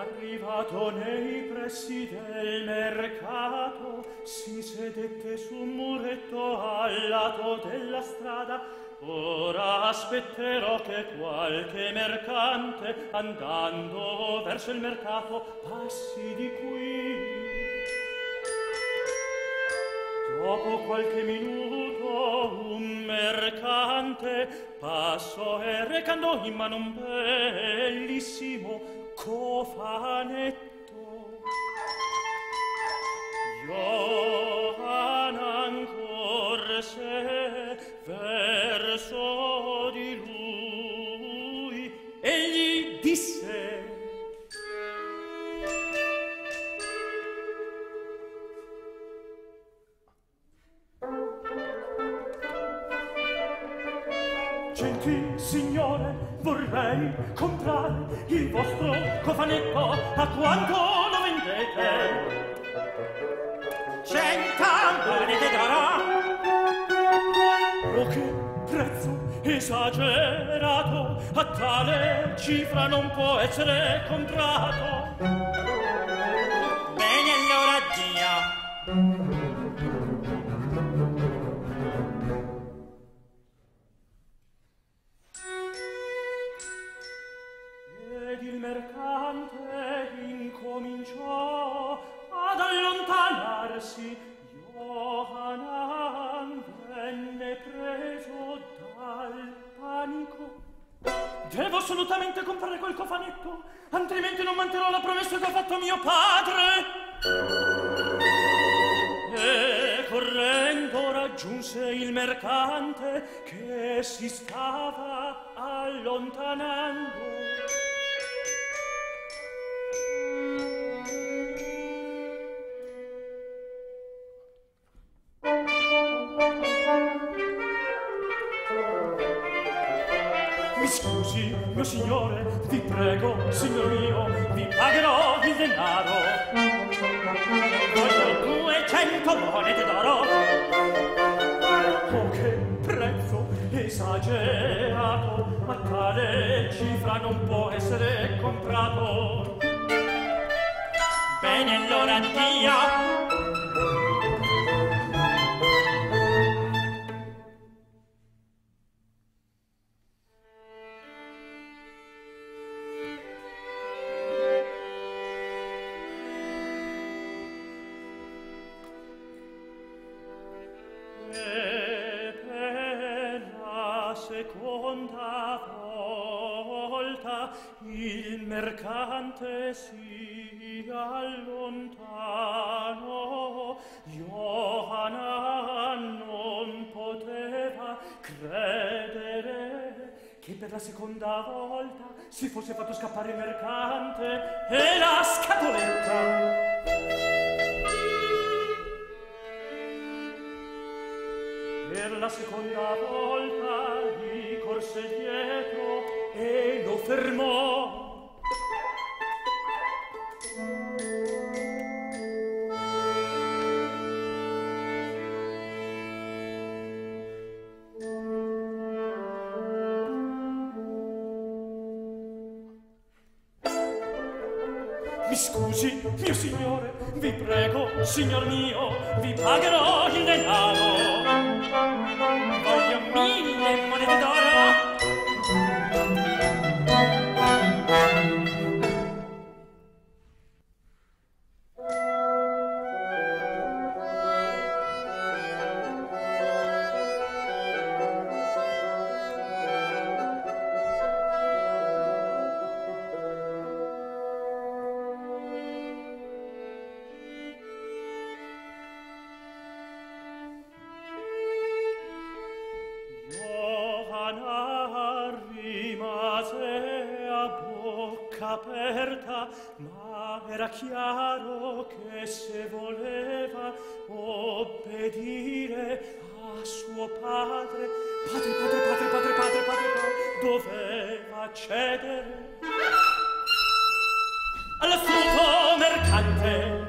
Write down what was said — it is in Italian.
Arrivato nei pressi del mercato, si sedette su un muretto al lato della strada. Ora aspetterò che qualche mercante, andando verso il mercato, passi di qui. Dopo qualche minuto un mercante passò e recando in mano un bellissimo cofanetto. Johanna corse verso di lui e gli disse: gentil signore, vorrei comprare il vostro cofanetto. A quanto lo vendete? 100 monete d'oro. Oh, che prezzo esagerato! A tale cifra non può essere comprato. Bene, allora dia. Ed il mercante incominciò ad allontanarsi. Johanna venne preso dal panico. Devo assolutamente comprare quel cofanetto, altrimenti non manterrò la promessa che ha fatto mio padre. E correndo raggiunse il mercante che si stava allontanando. Mi scusi, mio signore, vi prego, signor mio, vi pagherò il denaro. Voglio 200 monete d'oro. Oh, che prezzo esagerato! A tale cifra non può essere comprato. Bene, allora dia. Seconda volta il mercante si allontanò. Johanna non poteva credere che per la seconda volta si fosse fatto scappare il mercante e la scatoletta. Per la seconda volta gli corse dietro e lo fermò. Mi scusi, mio signore, vi prego, signor mio, vi pagherò il denaro. Voglio 1000 monete d'oro. Aperta, ma era chiaro che se voleva obbedire a suo padre, doveva cedere all'astuto mercante.